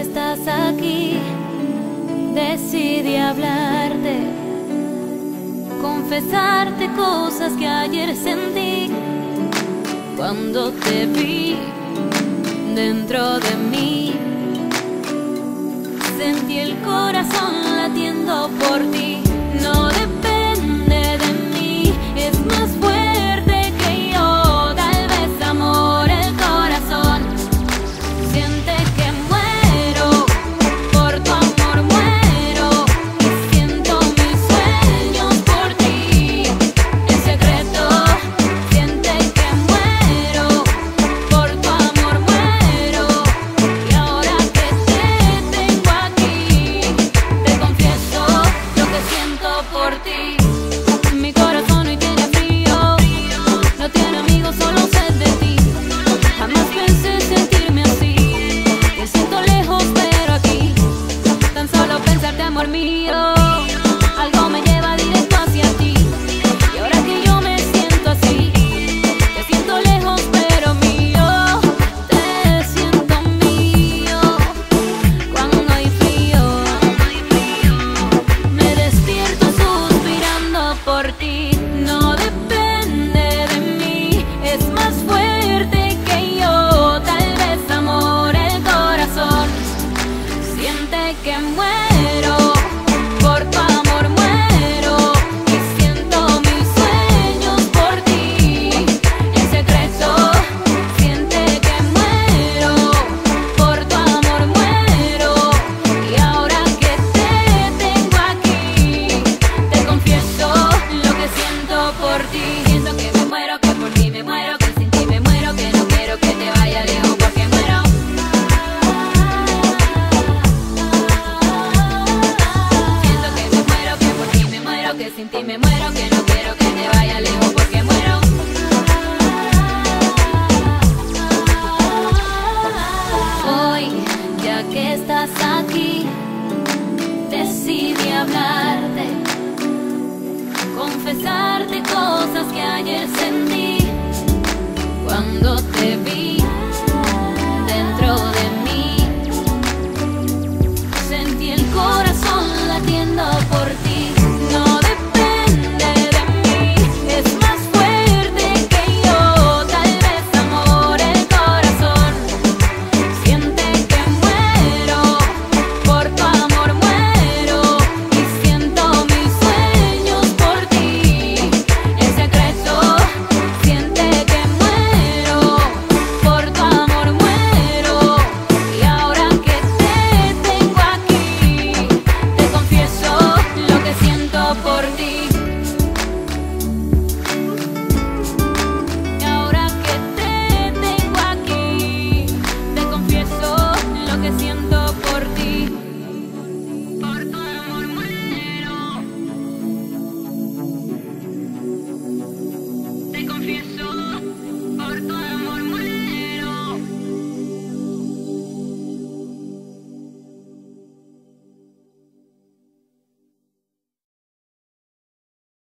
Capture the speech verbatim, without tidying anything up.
estás aquí, decidí hablarte, confesarte cosas que ayer sentí cuando te vi dentro de mí. Sentí el corazón latiendo por ti. No depende de mí, es más fuerte que yo. Tal vez amor, el corazón siente que muero por tu amor, muero y siento mis sueños por ti. En secreto siente que muero por tu amor, muero. Y ahora que te tengo aquí, te confieso lo que siento por ti. Mi corazón hoy tiene frío, no tiene amigos, solo sed de ti. Jamás pensé sentirme así, te siento lejos pero aquí. Tan solo pensarte, amor mío, algo me lleva directo hacia ti. Y ahora que yo me siento así, te siento lejos pero mío. Te siento mío cuando hay frío. Me despierto suspirando por ti. No depende de mí, es más fuerte que yo. Tal vez amor, el corazón siente que muero por tu amor, muero y siento mis sueños por ti. En secreto siente que muero por tu amor, muero. Y ahora que te tengo aquí, te confieso lo que siento por ti. Siento que me muero, que por ti me muero, que sin ti me muero, que no quiero que te vaya lejos porque muero. Siento que me muero, que por ti me muero, que sin ti me muero, que no quiero que te vaya lejos porque muero. Hoy, ya que estás aquí, decidí hablarte, confesarte cosas que ayer sentí cuando te vi